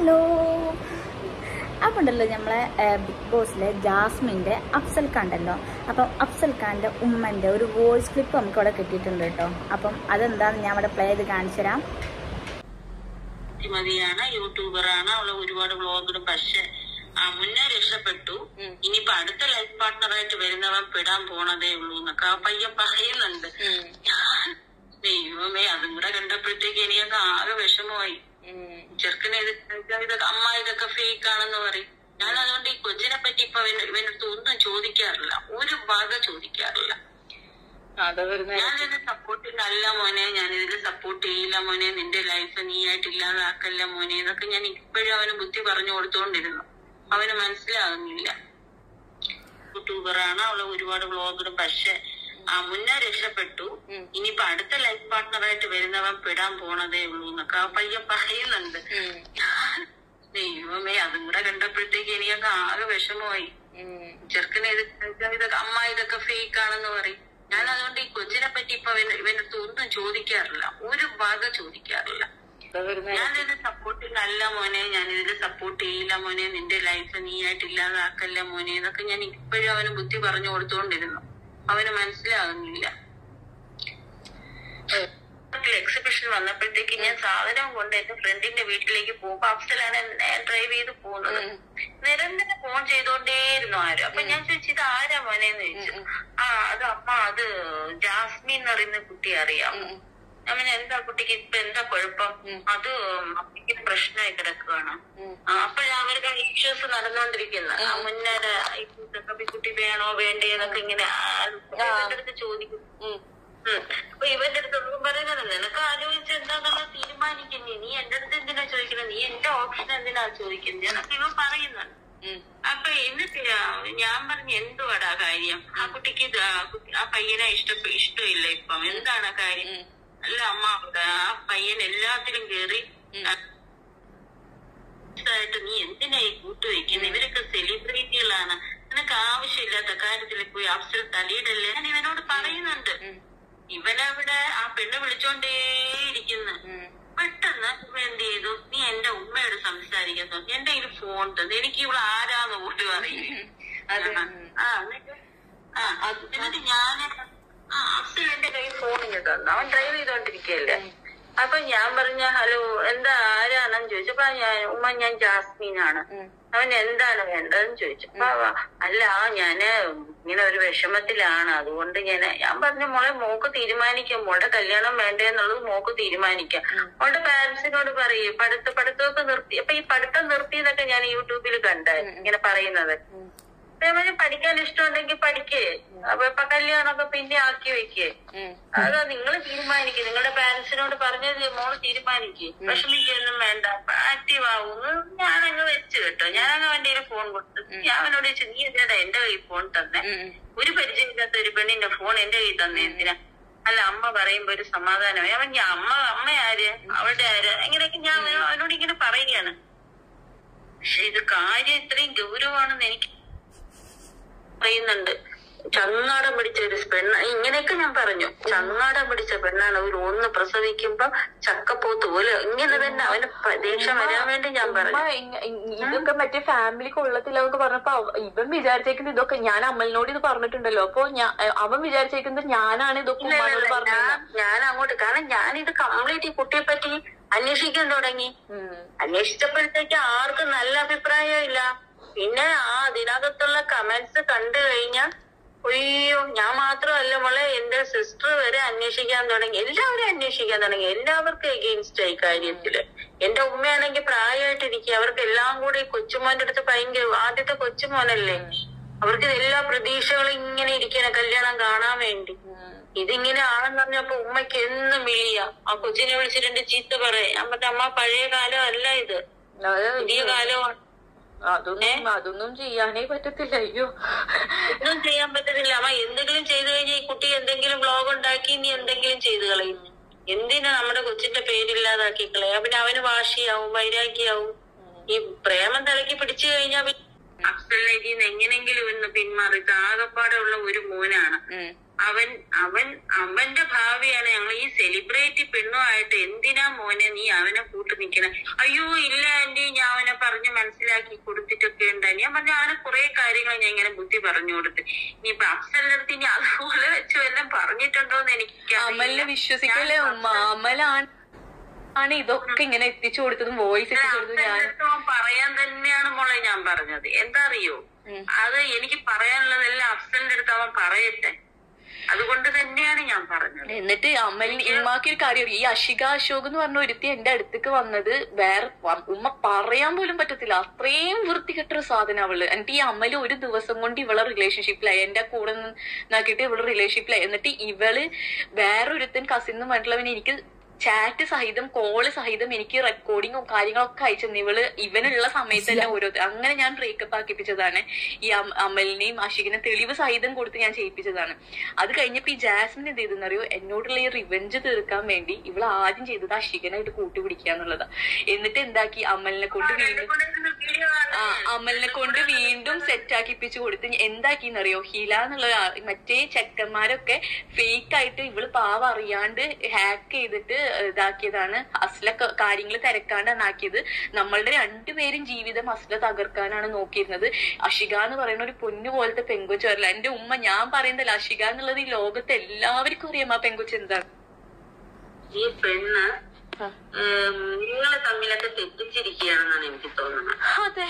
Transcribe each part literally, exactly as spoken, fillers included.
Hello. അപ്പം ഉണ്ടല്ലോ നമ്മളെ ബിഗ് ബോസിലെ ജാസ്മിൻ്റെ അഫ്സൽ ഖാൻ ഉണ്ടല്ലോ. അപ്പം അഫ്സൽ ഖാൻ്റെ ഉമ്മൻ്റെ ഒരു വോയിസ് ക്ലിപ്പ് നമുക്ക് ഇവിടെ കിട്ടിയിട്ടുണ്ട് കേട്ടോ. അപ്പം അതെന്താന്ന് ഞാൻ ഇവിടെ പ്ലേ ചെയ്ത് കാണിച്ചു തരാം. മതിയാണ്, യൂട്യൂബറാണ്, അവള് ഒരുപാട് വ്ളോഗിടും. പക്ഷെ ആ മുന്നേ രക്ഷപ്പെട്ടു. ഇനിയിപ്പൊ അടുത്ത ലൈഫ് പാർട്ട്ണറായിട്ട് വരുന്നവൻ പെടാൻ പോണതേ ഉള്ളൂ എന്നൊക്കെ ആ പയ്യൻ പറയുന്നുണ്ട്. ദൈവമേ, അതും കൂടെ കണ്ടപ്പോഴത്തേക്ക് എനിക്കൊക്കെ ആകെ വിഷമമായി. ചെറുക്കനെ ഇത് അമ്മ ഇതൊക്കെ ഫേക്ക് ആണെന്ന് പറയും. ഞാൻ അതുകൊണ്ട് ഈ കൊച്ചിനെ പറ്റി ഇപ്പൊ ഇവനടുത്ത് ഒന്നും ചോദിക്കാറില്ല, ഒരു വക ചോദിക്കാറില്ല. ഞാനിത് സപ്പോർട്ട് അല്ല മോനെ, ഞാനിതിൽ സപ്പോർട്ട് ചെയ്യില്ല മോനെ, നിന്റെ ലൈഫ് നീ ആയിട്ട് ഇല്ലാതാക്കല്ല മോനെ എന്നൊക്കെ ഞാൻ ഇപ്പോഴും അവന് ബുദ്ധി പറഞ്ഞു കൊടുത്തോണ്ടിരുന്നു. അവന് മനസ്സിലാകുന്നില്ല. യൂട്യൂബറാണ്, അവള് ഒരുപാട് വ്ളോഗിടും. പക്ഷെ ആ മുന്നേ രക്ഷപ്പെട്ടു. ഇനിയിപ്പൊ അടുത്ത ലൈഫ് പാർട്ട്ണറായിട്ട് വരുന്നവൻ പെടാൻ പോണതേ ഉള്ളൂ എന്നൊക്കെ ആ പയ്യൻ പറയുന്നുണ്ട്. ദൈവമേ, അതും കൂടെ കണ്ടപ്പോഴത്തേക്ക് എനിക്കൊക്കെ ആകെ വിഷമമായി. ചെറുക്കനെ ഇത് ഇതൊക്കെ അമ്മ ഇതൊക്കെ ഫേക്ക് ആണെന്ന് പറയും. ഞാൻ അതുകൊണ്ട് ഈ കൊച്ചിനെ പറ്റി ഇപ്പൊ ഇവനടുത്ത് ഒന്നും ചോദിക്കാറില്ല, ഒരു വക ചോദിക്കാറില്ല. ഞാനിത് സപ്പോർട്ട് അല്ല മോനെ, ഞാനിതിൽ സപ്പോർട്ട് ചെയ്യില്ല മോനെ, നിന്റെ ലൈഫ് നീ ആയിട്ട് ഇല്ലാതാക്കല്ല മോനെ എന്നൊക്കെ ഞാൻ ഇപ്പോഴും അവന് ബുദ്ധി പറഞ്ഞു കൊടുത്തോണ്ടിരുന്നു. അവന് മനസ്സിലാകുന്നില്ല. എക്സിബിഷൻ വന്നപ്പോഴത്തേക്ക് ഞാൻ സാധനം കൊണ്ട് എന്റെ ഫ്രണ്ടിന്റെ വീട്ടിലേക്ക് പോകുമ്പോ അഫ്സലാണ് ഡ്രൈവ് ചെയ്ത് പോകുന്നത്. നിരന്തരം ഫോൺ ചെയ്തോണ്ടേയിരുന്നു ആരും. അപ്പൊ ഞാൻ ചോദിച്ചു, ഇത് ആരാ മോനെന്ന് ചോദിച്ചു. ആ അത് അമ്മ, അത് ജാസ്മിൻ എന്ന് പറയുന്ന കുട്ടി അറിയാം. ഞാൻ എന്താ കുട്ടിക്ക് ഇപ്പൊ എന്താ കുഴപ്പം? അത് അമ്മയ്ക്ക് പ്രശ്നമായി കിടക്കുകയാണ്. അപ്പോഴാ അവർക്ക് ഇഷ്യൂസ് നടന്നുകൊണ്ടിരിക്കുന്നത്. മുന്നേ കുട്ടി വേണോ വേണ്ടേ എന്നൊക്കെ ഇങ്ങനെ ഇവന്റെ അടുത്ത് ചോദിക്കും. അപ്പൊ ഇവന്റെ അടുത്ത് പറയുന്നത്, നിനക്ക് ആലോചിച്ച് എന്താണെന്നുള്ള തീരുമാനിക്കുന്നേ, നീ എന്റെ അടുത്ത് എന്തിനാ ചോദിക്കുന്നത്, നീ എന്റെ ഓപ്ഷൻ എന്തിനാ ചോദിക്കുന്നത് എന്നൊക്കെ ഇവ പറയുന്നുണ്ട്. അപ്പൊ എന്നിട്ട് ഞാൻ പറഞ്ഞു, എന്തുവാടാ കാര്യം? ആ കുട്ടിക്ക് ആ പയ്യനെ ഇഷ്ടപ്പെ ഇഷ്ടമില്ല ഇപ്പം, എന്താണ് കാര്യം? അല്ല അമ്മ, ആ പയ്യൻ എല്ലാത്തിലും കേറി ായിട്ട് നീ എന്തിനാ ഈ കൂട്ടുവയ്ക്കുന്നത്? ഇവരൊക്കെ സെലിബ്രിറ്റികളാണ്, നിനക്ക് ആവശ്യമില്ലാത്ത കാര്യത്തിൽ പോയി അഫ്സൽ തലയിടല്ലേ ഞാൻ ഇവനോട് പറയുന്നുണ്ട്. ഇവനവിടെ ആ പെണ്ണ് വിളിച്ചോണ്ടേയിരിക്കുന്നു. പെട്ടെന്ന് ഇവ എന്ത് ചെയ്തു, നീ എന്റെ ഉമ്മയോട് സംസാരിക്കുന്നു, എന്റെ കയ്യിൽ ഫോൺ തന്നു. എനിക്ക് ഇവിടെ ആരാന്ന് പോലും അറിയില്ല. ആ എന്നിട്ട് ആ എന്നിട്ട് ഞാന് ആ അഫ്സൽ എന്റെ കയ്യിൽ ഫോണിങ് തന്നു. അവൻ ഡ്രൈവ് ചെയ്തോണ്ടിരിക്കല്ലേ. അപ്പൊ ഞാൻ പറഞ്ഞ, ഹലോ എന്താ ആരാണെന്ന് ചോദിച്ചപ്പോ ഞാൻ ഉമ്മ ഞാൻ ജാസ്മീനാണ്. അവൻ എന്താണ് വേണ്ടതെന്ന് ചോദിച്ചു. അപ്പൊ അല്ല ഞാന് ഇങ്ങനെ ഒരു വിഷമത്തിലാണ്, അതുകൊണ്ട് ഞാൻ ഞാൻ പറഞ്ഞു, മോളെ മോക്ക് തീരുമാനിക്കാം, മോളുടെ കല്യാണം വേണ്ടേ എന്നുള്ളത് മോക്ക് തീരുമാനിക്കാം. മോളുടെ പാരന്റ്സിനോട് പറയും പഠിത്ത പഠിത്തമൊക്കെ നിർത്തി. അപ്പൊ ഈ പഠിത്തം നിർത്തിയെന്നൊക്കെ ഞാൻ യൂട്യൂബിൽ കണ്ട് ഇങ്ങനെ പറയുന്നത്. അതേമാതിരി പഠിക്കാൻ ഇഷ്ടമുണ്ടെങ്കിൽ പഠിക്കേ, അപ്പൊ ഇപ്പൊ കല്യാണമൊക്കെ പിന്നെ ആക്കി വെക്കേ. അത് നിങ്ങൾ തീരുമാനിക്കും, നിങ്ങളുടെ പാരന്റ്സിനോട് പറഞ്ഞത് മോള് തീരുമാനിക്കേ, വിഷമിക്കൊന്നും വേണ്ട, ആക്റ്റീവ് ആവുന്നു. ഞാനങ്ങ് വെച്ച് കേട്ടോ, ഞാനങ്ങ് അവന്റെ ഫോൺ കൊടുത്തു. ഞാൻ അവനോട് ചോദിച്ചു, നീ എന്തിനാ എന്റെ കയ്യിൽ ഫോൺ തന്നെ? ഒരു പരിചയമില്ലാത്ത ഒരു പെണ്ണിന്റെ ഫോൺ എന്റെ കയ്യിൽ തന്നെ എന്തിനാ? അല്ല അമ്മ പറയുമ്പോ ഒരു സമാധാനമായി. അവൻ ഞാൻ അമ്മ അമ്മ ആര്, അവളുടെ ആര്, എങ്ങനെയൊക്കെ ഞാൻ അവനോട് ഇങ്ങനെ പറയുകയാണ്. പക്ഷെ ഇത് കാര്യം ഇത്രയും ഗൗരവമാണെന്ന് എനിക്ക് പറയുന്നുണ്ട്. ചങ്ങാടം പിടിച്ച ഒരു പെണ്ണ, ഇങ്ങനെയൊക്കെ ഞാൻ പറഞ്ഞു, ചങ്ങാടം പിടിച്ച പെണ്ണാണ്. ഒരു ഒന്ന് പ്രസവിക്കുമ്പോ ചക്കപ്പോത്ത് പോലെ ഇങ്ങനെ തന്നെ അവന് ദേഷ്യം വരാൻ വേണ്ടി ഞാൻ പറഞ്ഞു. ഇതൊക്കെ മറ്റേ ഫാമിലി കൊള്ളത്തില്ലൊക്കെ പറഞ്ഞപ്പോ ഇവൻ വിചാരിച്ചേക്കുന്നത് ഇതൊക്കെ ഞാൻ അമ്മലിനോട് ഇത് പറഞ്ഞിട്ടുണ്ടല്ലോ. അപ്പൊ അവൻ വിചാരിച്ചേക്കുന്നത് ഞാനാണ് ഇതൊക്കെ ഞാൻ അങ്ങോട്ട്, കാരണം ഞാനിത് കംപ്ലീറ്റ് ഈ കുട്ടിയെ പറ്റി അന്വേഷിക്കാൻ തുടങ്ങി. അന്വേഷിച്ചപ്പോഴത്തേക്ക് ആർക്കും നല്ല അഭിപ്രായം ഇല്ല. പിന്നെ ആ അതിനകത്തുള്ള കമന്റ്സ് കണ്ടു കഴിഞ്ഞാൽ അയ്യോ, ഞാൻ മാത്രമല്ല മോളെ, എന്റെ സിസ്റ്റർ വരെ അന്വേഷിക്കാൻ തുടങ്ങി, എല്ലാവരും അന്വേഷിക്കാൻ തുടങ്ങി. എല്ലാവർക്കും എഗെയിൻസ്റ്റ് ആയി കാര്യത്തില്. എന്റെ ഉമ്മയാണെങ്കിൽ പ്രായമായിട്ടിരിക്കുക, അവർക്ക് എല്ലാം കൂടെ ഈ കൊച്ചുമോന്റെ അടുത്ത് ഭയങ്കര, ആദ്യത്തെ കൊച്ചുമോനല്ലേ, അവർക്ക് എല്ലാ പ്രതീക്ഷകളും ഇങ്ങനെ ഇരിക്കണ കല്യാണം കാണാൻ വേണ്ടി. ഇതിങ്ങനെ ആണെന്ന് പറഞ്ഞപ്പോ ഉമ്മയ്ക്ക് എന്നും വിളിയ, ആ കൊച്ചിനെ വിളിച്ചിട്ടുണ്ട് ചീത്ത പറയാം. ഞാൻ പറഞ്ഞ അമ്മ, പഴയ കാലം അല്ല ഇത്, പുതിയ കാലമാണ്. അതൊന്നും അതൊന്നും ചെയ്യാനേ പറ്റത്തില്ല. അയ്യോ, ഒന്നും ചെയ്യാൻ പറ്റത്തില്ല. അമ്മ എന്തെങ്കിലും ചെയ്തു കഴിഞ്ഞാൽ ഈ കുട്ടി എന്തെങ്കിലും വ്ലോഗ് ഉണ്ടാക്കി നീ എന്തെങ്കിലും ചെയ്തു കളയും. എന്തിനാ നമ്മുടെ കൊച്ചിന്റെ പേരില്ലാതാക്കി കളയാ? പിന്നെ അവന് വാശിയാവും, വൈരാഗ്യാവും. ഈ പ്രേമം തലക്കി പിടിച്ചു കഴിഞ്ഞാൽ അഫ്സലിനെ എങ്ങനെങ്കിലും ഒന്ന് പിന്മാറി. ആകപ്പാടെ ഉള്ള ഒരു മോനാണ്. അവൻ അവൻ അവന്റെ ഭാവിയാണ്. ഞങ്ങൾ ഈ സെലിബ്രിറ്റി പെണ്ണുമായിട്ട് എന്തിനാ മോനെ നീ അവനെ കൂട്ടു നിൽക്കണ? അയ്യോ ഇല്ല ആന്റി, ഞാൻ അവനെ പറഞ്ഞ് മനസ്സിലാക്കി കൊടുത്തിട്ടൊക്കെ ഉണ്ടായി. ഞാൻ പറഞ്ഞ അവനെ കുറെ കാര്യങ്ങൾ ഞാൻ ഇങ്ങനെ ബുദ്ധി പറഞ്ഞു കൊടുത്ത്. ഇനിയിപ്പൊ അഫ്സലിന്റെ അടുത്ത് ഇനി അതുപോലെ വെച്ചു എല്ലാം പറഞ്ഞിട്ടുണ്ടോന്ന് എനിക്ക് അമലിനെ വിശ്വസിക്കല്ലേ ഉമ്മ? അമലാണ് ആണ് ഇതൊക്കെ ഇങ്ങനെ എത്തിച്ചു കൊടുത്തതും വോയിസ് എത്തിച്ചു കൊടുത്തതും. ഞാൻ പറയാൻ തന്നെയാണ് മോളെ ഞാൻ പറഞ്ഞത്. എന്താ അറിയോ, അത് എനിക്ക് പറയാനുള്ളതെല്ലാം അഫ്സലിന്റെ അടുത്ത് അവൻ പറയട്ടെ, അതുകൊണ്ട് തന്നെയാണ് ഞാൻ പറഞ്ഞത്. എന്നിട്ട് അമലിന് ഉമ്മാക്കി ഒരു കാര്യം, ഈ അഷിക അശോക് എന്ന് പറഞ്ഞ ഒരുത്തി എന്റെ അടുത്തേക്ക് വന്നത് വേറെ ഉമ്മ പറയാൻ പോലും പറ്റത്തില്ല, അത്രയും വൃത്തികെട്ടൊരു സാധനം അവള്. എന്നിട്ട് ഈ അമല് ഒരു ദിവസം കൊണ്ട് ഇവളെ റിലേഷൻഷിപ്പിലായി, എന്റെ കൂടെ നിന്നാക്കിയിട്ട് ഇവള് റിലേഷൻഷിപ്പിലായി. എന്നിട്ട് ഇവള് വേറൊരുത്തൻ കസിൻ എന്ന് പറഞ്ഞിട്ടുള്ളവൻ എനിക്ക് ചാറ്റ് സഹിതം കോള് സഹിതം എനിക്ക് റെക്കോർഡിങ്ങും കാര്യങ്ങളൊക്കെ അയച്ചു. ഇവള് ഇവനുള്ള സമയത്ത് തന്നെ ഓരോ അങ്ങനെ ഞാൻ ബ്രേക്കപ്പ് ആക്കിപ്പിച്ചതാണ്. ഈ അമലിനെയും അഷികിനെ തെളിവ് സഹിതം കൊടുത്ത് ഞാൻ ചെയ്യിപ്പിച്ചതാണ്. അത് കഴിഞ്ഞപ്പോ ഈ ജാസ്മിൻ എന്ത് ചെയ്തെന്നറിയോ, എന്നോടുള്ള ഈ റിവെഞ്ച് തീർക്കാൻ വേണ്ടി ഇവള് ആദ്യം ചെയ്തത് അഷികനായിട്ട് കൂട്ടുപിടിക്കുക എന്നുള്ളതാ. എന്നിട്ട് എന്താക്കി, അമലിനെ കൊണ്ട് വീണ്ടും ആ അമലിനെ കൊണ്ട് വീണ്ടും സെറ്റ് ആക്കിപ്പിച്ചു കൊടുത്ത് എന്താക്കിന്നറിയോ, ഹില എന്നുള്ള മറ്റേ ചെക്കന്മാരൊക്കെ ഫേക്ക് ആയിട്ട് ഇവള് പാവ അറിയാണ്ട് ഹാക്ക് ചെയ്തിട്ട് ഇതാക്കിയതാണ്. അസ്ല കാര്യങ്ങൾ തിരക്കാണ്ടാണ് ആക്കിയത്. നമ്മളുടെ രണ്ടുപേരും ജീവിതം അസ്ല തകർക്കാനാണ് നോക്കിയിരുന്നത്. അഷിക എന്ന് പറയുന്ന ഒരു പൊന്നു പോലത്തെ പെങ്കൊച്ചു വരില്ല. എന്റെ ഉമ്മ ഞാൻ പറയുന്നതല്ല, അഷിക എന്നുള്ളത് ഈ ലോകത്ത് എല്ലാവർക്കും അറിയാം ആ പെങ്കൊച്ച് എന്താണ്. ഈ പെണ്ണ് നിങ്ങളെ തമ്മിലൊക്കെ തെറ്റിച്ചിരിക്കുകയാണെന്നാണ് എനിക്ക് തോന്നുന്നത്. അതെ,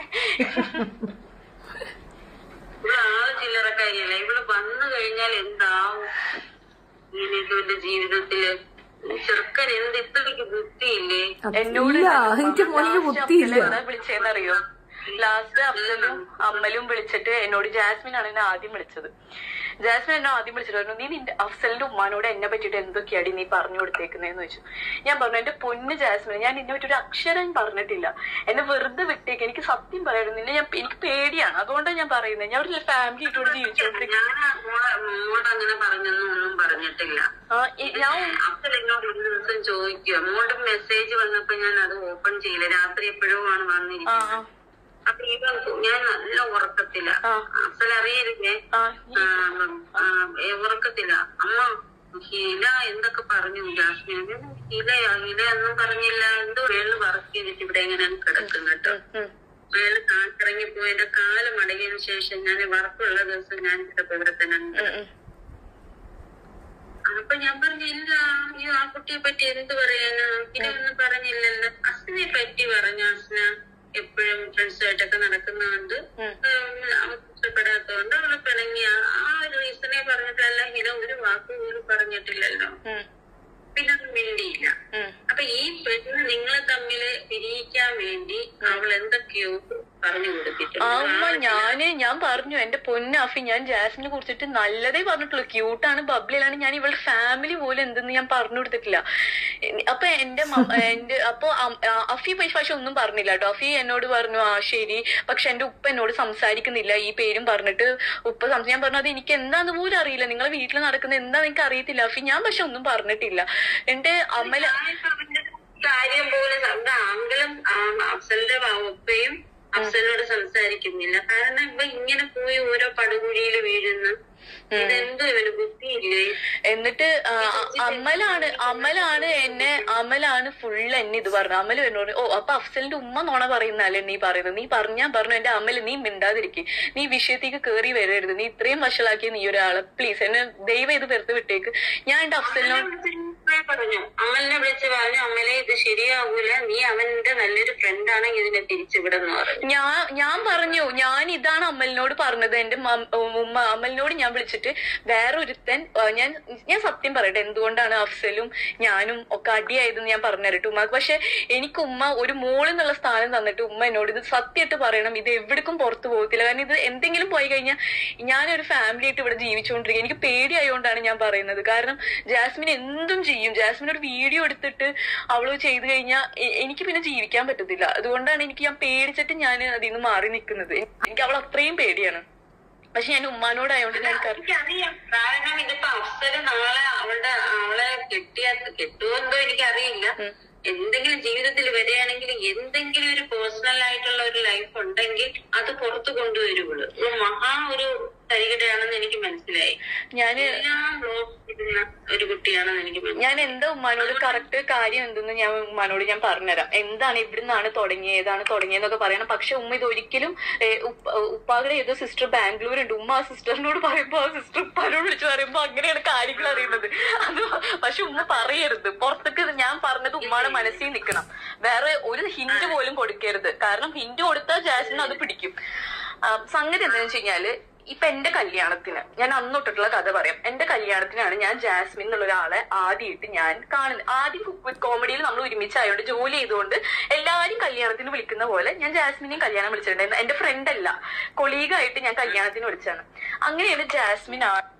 ഇവിടെ ആള് ചില്ലറക്കാരിയല്ല. ഇവള് വന്നു കഴിഞ്ഞാൽ എന്താവും ഇങ്ങനെയൊക്കെ എന്റെ ജീവിതത്തില്. ചെറുക്കൻ എന്ത് ഇത്രയ്ക്ക് ബുദ്ധിയില്ലേ? എന്നോട് വിളിച്ചേന്നറിയോ, ലാസ്റ്റ് അഫ്സലും അമ്മലും വിളിച്ചിട്ട് എന്നോട് ജാസ്മിൻ ആണ് എന്നെ ആദ്യം വിളിച്ചത്. ജാസ്മിൻ എന്നെ ആദ്യം വിളിച്ചിട്ട് പറഞ്ഞു, നീ നിന്റെ അഫ്സലിന്റെ ഉമ്മാനോട് എന്നെ പറ്റിയിട്ട് എന്തൊക്കെയാടി നീ പറഞ്ഞു കൊടുത്തേക്കുന്നതെന്ന് ചോദിച്ചു. ഞാൻ പറഞ്ഞു, എന്റെ പൊന്ന് ജാസ്മിൻ, ഞാൻ നിന്നെ പറ്റി ഒരു അക്ഷരം പറഞ്ഞിട്ടില്ല, എന്നെ വെറുതെ വിട്ടേക്ക്, എനിക്ക് സത്യം പറയായിരുന്നു, നിന്നെ ഞാൻ എനിക്ക് പേടിയാണ്, അതുകൊണ്ടാണ് ഞാൻ പറയുന്നത്. ഞാൻ ഒരു ഫാമിലി ആയിട്ടോട് ജീവിച്ചോണ്ടിരിക്കും. അങ്ങനെ പറഞ്ഞൊന്നും ഒന്നും പറഞ്ഞിട്ടില്ല. ഞാൻ അഫ്സൽ എന്നോട് ഒരു ദിവസം ചോദിക്കുക, മോളുടെ മെസ്സേജ് വന്നപ്പോ ഞാൻ അത് ഓപ്പൺ ചെയ്യില്ല, രാത്രി എപ്പോഴും ആണ് വന്നിരിക്കുന്നത്. അപ്പൊ ഇവ ഞാൻ നല്ല ഉറക്കത്തില്ല, അഫ്സൽ അറിയരുതേ, ഉറക്കത്തില്ല. അമ്മ ഹില എന്തൊക്കെ പറഞ്ഞു ജാസ്മിൻ, ഹിലയാ ഹില ഒന്നും പറഞ്ഞില്ല, എന്തോ വേള് വർക്ക് ചെയ്തിട്ട് ഇവിടെ എങ്ങനെ കിടക്കും കേട്ടോ. വേള് കാട്ടിറങ്ങിപ്പോയി എന്റെ കാല് മടങ്ങിയതിനു ശേഷം ഞാൻ വർക്കുള്ള ദിവസം ഞാൻ ചിലപ്പോ ഇവിടെ തന്നെ ഉണ്ട്. അപ്പൊ ഞാൻ പറഞ്ഞില്ല, അയ്യോ ആ കുട്ടിയെ പറ്റി എന്ത് പറയാനാ, ഹില ഒന്നും പറഞ്ഞില്ലല്ലോ. അസ്നെ പറ്റി പറഞ്ഞു, അസ്ന എപ്പോഴും ഫ്രണ്ട്സുമായിട്ടൊക്കെ നടക്കുന്നതുകൊണ്ട് അവർക്ക് ഇഷ്ടപ്പെടാത്തതുകൊണ്ട് അവള് പിണങ്ങിയ ആ ഒരു റീസണെ പറഞ്ഞിട്ടല്ല. ഹില ഒരു വാക്ക് പോലും പറഞ്ഞിട്ടില്ലല്ലോ, പിന്നെ അത് മിണ്ടിയില്ല. അപ്പൊ ഈ പെണ്ണ് നിങ്ങളെ തമ്മില് പിരിയിക്കാൻ വേണ്ടി അവൾ എന്തൊക്കെയോ പറഞ്ഞു കൊടുത്തിട്ടുണ്ട്. അമ്മ ഞാന് ഞാൻ പറഞ്ഞു, എന്റെ പൊന്നാഫി, ഞാൻ ജാസ്മിനെ കുറിച്ചിട്ട് നല്ലതേ പറഞ്ഞിട്ടുള്ളൂ. ക്യൂട്ടാണ്, ബബ്ലിലാണ്, ഞാൻ ഇവളുടെ ഫാമിലി പോലും എന്തെന്ന് ഞാൻ പറഞ്ഞു കൊടുത്തിട്ടില്ല. അപ്പൊ എന്റെ എന്റെ അപ്പൊ അഫി പക്ഷെ ഒന്നും പറഞ്ഞില്ല കേട്ടോ. അഫി എന്നോട് പറഞ്ഞു, ആ ശരി, പക്ഷെ എന്റെ ഉപ്പ എന്നോട് സംസാരിക്കുന്നില്ല ഈ പേരും പറഞ്ഞിട്ട്. ഉപ്പ സംസാരിക്കാൻ ഞാൻ പറഞ്ഞു, അത് എനിക്ക് എന്താന്ന് പോലും അറിയില്ല, നിങ്ങളെ വീട്ടിൽ നടക്കുന്നത് എന്താന്ന് എനിക്ക് അറിയത്തില്ല അഫി, ഞാൻ പക്ഷെ ഒന്നും പറഞ്ഞിട്ടില്ല. എന്റെ അമ്മല കാര്യം പോലും ആങ്കിലും അഫ്സലിന്റെ ഉപ്പയും അഫ്സലിനോട് സംസാരിക്കുന്നില്ല. കാരണം ഇവ ഇങ്ങനെ പോയി ഓരോ പടുകുഴിയില് വീഴുന്നു. ഇതെന്തോ ഇവന് ബുദ്ധിയില്ലേ? എന്നിട്ട് അമലാണ് അമലാണ് എന്നെ അമലാണ് ഫുള്ള് എന്നെ ഇത് പറഞ്ഞു. അമല് എന്നോട്, ഓ അപ്പൊ അഫ്സലിന്റെ ഉമ്മ നോണ പറയുന്നല്ലേ നീ പറയുന്നത്, നീ പറഞ്ഞാ പറഞ്ഞു എന്റെ അമല് നീ മിണ്ടാതിരിക്കും, നീ വിഷയത്തേക്ക് കേറി വരരുത്, നീ ഇത്രയും വഷളാക്കിയ നീ ഒരാള്, പ്ലീസ് എന്നെ ദയവ് ഇത് വെറുതെ വിട്ടേക്ക്. ഞാൻ എന്റെ അഫ്സലിനോട് പറഞ്ഞു, അമലിനെ വിളിച്ച് പറഞ്ഞു, അമലെ ഇത് ശരിയാവൂല, നീ അവന്റെ നല്ലൊരു ഫ്രണ്ട് ആണെങ്കിൽ ഇതിനെ തിരിച്ചുവിടെന്ന് പറഞ്ഞു. ഞാൻ ഞാൻ പറഞ്ഞു, ഞാൻ ഇതാണ് അമലിനോട് പറഞ്ഞത്. എന്റെ ഉമ്മ അമലിനോട് ഞാൻ വിളിച്ചിട്ട് വേറെ ഒരുത്തൻ, ഞാൻ ഞാൻ സത്യം പറയട്ടെ എന്തുകൊണ്ടാണ് അഫ്സലും ഞാനും ഒക്കെ അടിയായതെന്ന് ഞാൻ പറഞ്ഞു തരട്ടെ ഉമ്മക്ക്. പക്ഷെ എനിക്ക് ഉമ്മ ഒരു മോളെന്നുള്ള സ്ഥാനം തന്നിട്ട് ഉമ്മ എന്നോട് ഇത് സത്യമായിട്ട് പറയണം, ഇത് എവിടേക്കും പുറത്തു പോകത്തില്ല, കാരണം ഇത് എന്തെങ്കിലും പോയി കഴിഞ്ഞാൽ ഞാനൊരു ഫാമിലി ആയിട്ട് ഇവിടെ ജീവിച്ചുകൊണ്ടിരിക്കുക, എനിക്ക് പേടിയായോണ്ടാണ് ഞാൻ പറയുന്നത്. കാരണം ജാസ്മിൻ എന്തും ചെയ്യും, ജാസ്മിൻ ഒരു വീഡിയോ എടുത്തിട്ട് അവള് ചെയ്തു കഴിഞ്ഞാൽ എനിക്ക് പിന്നെ ജീവിക്കാൻ പറ്റത്തില്ല. അതുകൊണ്ടാണ് എനിക്ക് ഞാൻ പേടിച്ചിട്ട് ഞാൻ അതിൽ നിന്ന് മാറി നിൽക്കുന്നത്. എനിക്ക് അവൾ അത്രയും പേടിയാണ്. പക്ഷെ ഞാൻ ഉമ്മാനോടായോണ്ട് എനിക്കറിയാം, കാരണം ഇതിപ്പോ അഫ്സല് നാളെ അവളുടെ അവളെ കെട്ടിയാ കെട്ടുമോ എന്തോ എനിക്കറിയില്ല. എന്തെങ്കിലും ജീവിതത്തിൽ വരികയാണെങ്കിൽ എന്തെങ്കിലും ഒരു പേഴ്സണൽ ആയിട്ടുള്ള ഒരു ലൈഫ് ഉണ്ടെങ്കിൽ അത് പുറത്തു കൊണ്ടുവരുള്ളൂ. മഹാ ഒരു തരികിടയാണെന്ന് എനിക്ക് മനസ്സിലായി. ഞാന് എല്ലാം ബ്ലോക്ക് ചെയ്യുന്ന ഒരു കുട്ടിയാണെന്ന് എനിക്ക് മനസ്സിലായി. ഞാൻ എന്താ ഉമ്മാനോട് കറക്റ്റ് കാര്യം എന്തെന്ന് ഞാൻ ഉമ്മാനോട് ഞാൻ പറഞ്ഞുതരാം. എന്താണ് ഇവിടുന്നാണ് തുടങ്ങിയത്, ഏതാണ് തുടങ്ങിയതെന്നൊക്കെ പറയണം. പക്ഷെ ഉമ്മ ഇതൊരിക്കലും ഉപ്പായുടെ ഏതോ സിസ്റ്റർ ബാംഗ്ലൂർ ഉണ്ട്, ഉമ്മ ആ സിസ്റ്ററിനോട് പറയുമ്പോ ആ സിസ്റ്റർ ഉപ്പാനോട് വിളിച്ച് പറയുമ്പോ അങ്ങനെയാണ് കാര്യങ്ങൾ അറിയുന്നത്. അത് പക്ഷെ ഉമ്മ പറയരുത് പുറത്തേക്ക്. ഞാൻ പറഞ്ഞത് ഉമ്മയുടെ മനസ്സിൽ നിൽക്കണം, വേറെ ഒരു ഹിന്റ് പോലും കൊടുക്കരുത്. കാരണം ഹിന്റ് കൊടുത്താൽ ജാസ്മിൻ അത് പിടിക്കും. സംഗതി എന്താണെന്ന് വെച്ച് കഴിഞ്ഞാല് ഇപ്പൊ എന്റെ കല്യാണത്തിന് ഞാൻ അന്നൊട്ടിട്ടുള്ള കഥ പറയാം. എന്റെ കല്യാണത്തിനാണ് ഞാൻ ജാസ്മിൻ എന്നുള്ള ഒരാളെ ആദ്യമായിട്ട് ഞാൻ കാണുന്നത്. ആദ്യം കുക്ക് വിത്ത് കോമഡിയിൽ നമ്മൾ ഒരുമിച്ചായോണ്ട് ജോലി ചെയ്തുകൊണ്ട് എല്ലാവരും കല്യാണത്തിന് വിളിക്കുന്ന പോലെ ഞാൻ ജാസ്മിനെയും കല്യാണം വിളിച്ചിട്ടുണ്ടായിരുന്നു. എന്റെ ഫ്രണ്ട് അല്ല, കൊളീഗായിട്ട് ഞാൻ കല്യാണത്തിന് വിളിച്ചാണ്. അങ്ങനെയാണ് ജാസ്മിൻ ആ